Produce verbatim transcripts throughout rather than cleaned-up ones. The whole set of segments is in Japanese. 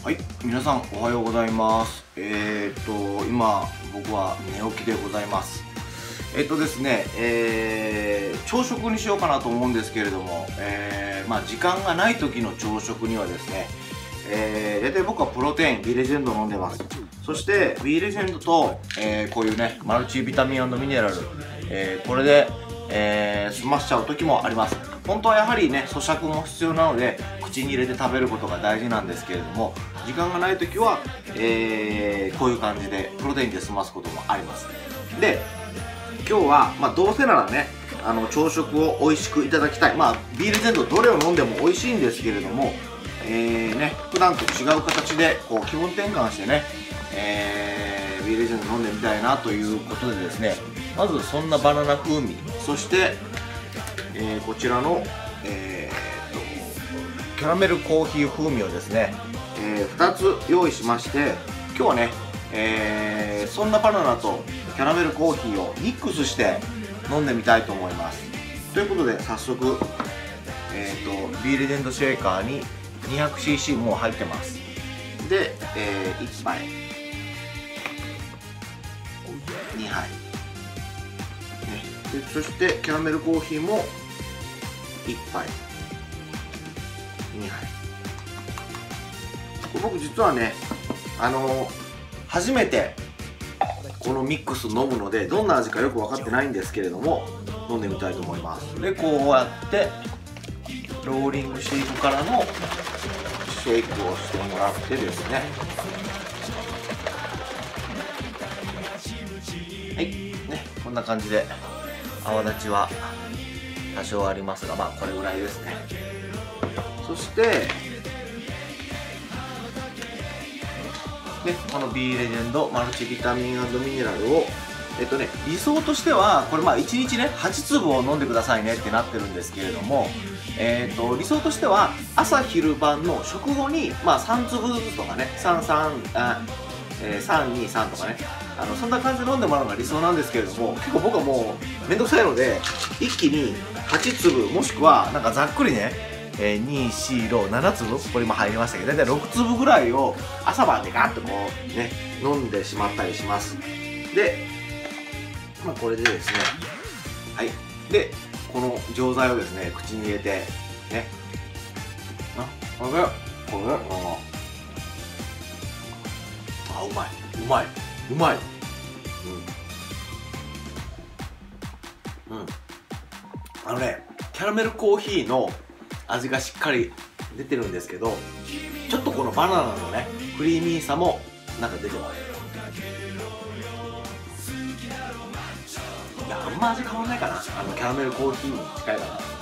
はい、皆さんおはようございます。えー、っと今僕は寝起きでございます。えっとですね、えー、朝食にしようかなと思うんですけれども、えー、まあ時間がない時の朝食にはですね、えー、大体僕はプロテイン B レジェンド飲んでます。そして B レジェンドと、えー、こういうねマルチビタミン&ミネラル、えー、これで、えー、済ましちゃう時もあります。本当はやはりね咀嚼も必要なので口に入れて食べることが大事なんですけれども、時間がない時は、えー、こういう感じでプロテインで済ますこともあります。で今日は、まあ、どうせならねあの朝食を美味しくいただきたい。まあ B レジェンドどれを飲んでも美味しいんですけれども、えーね、普段と違う形でこう気分転換してね、えー、B レジェンド飲んでみたいなということでですね、まずそんなバナナ風味、そして、えー、こちらの、えー、とキャラメルコーヒー風味をですね、えー、ふたつ用意しまして、今日はね、えー、そんなバナナとキャラメルコーヒーをミックスして飲んでみたいと思います。ということで早速、えー、と B レジェンドシェーカーに にひゃくシーシー もう入ってます。で、えー、いっぱいにはい、ね、でそしてキャラメルコーヒーもいっぱいにはい。僕実はねあのー、初めてこのミックス飲むのでどんな味かよく分かってないんですけれども、飲んでみたいと思います。でこうやってローリングシェイクからのシェイクをしてもらってですね、はいね、こんな感じで泡立ちは多少ありますが、まあこれぐらいですね。そしてね、この B レジェンドマルチビタミン&ミネラルをえっとね理想としてはこれまあいちにちねはちつぶを飲んでくださいねってなってるんですけれども、えっと理想としては朝昼晩の食後にまあさんつぶずつとかねさんさんあ、えー、さんにさんとかね、あのそんな感じで飲んでもらうのが理想なんですけれども、結構僕はもうめんどくさいので一気にはちつぶもしくはなんかざっくりねえー、に、よん、ななつぶ、これ今入りましたけど、だいたいろくつぶぐらいを朝晩でガッとこうね飲んでしまったりします。で、まあ、これでですね、はい、でこの錠剤をですね口に入れてね、あこれこれああうまいうまいうまいうんうん、あのねキャラメルコーヒーの味がしっかり出てるんですけど、ちょっとこのバナナのねクリーミーさもなんか出てます。いやあんま味変わんないかな、あのキャラメルコーヒーに近いかな。あの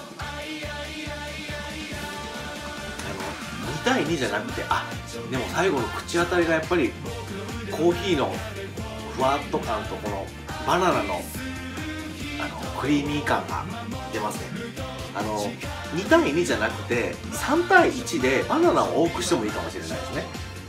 に対にじゃなくて、あでも最後の口当たりがやっぱりコーヒーのふわっと感とこのバナナのあのクリーミー感が出ますね。あのに対にじゃなくてさん対いちでバナナを多くしてもいいかもしれないですね。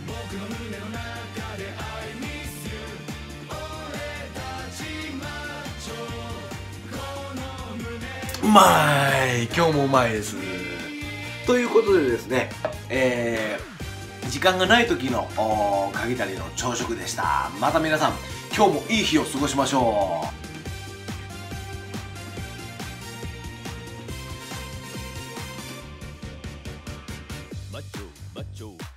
うまい、今日もうまいです。ということでですね、えー、時間がない時の鍵谷の朝食でした。また皆さん今日もいい日を過ごしましょう。マッチョマッチョ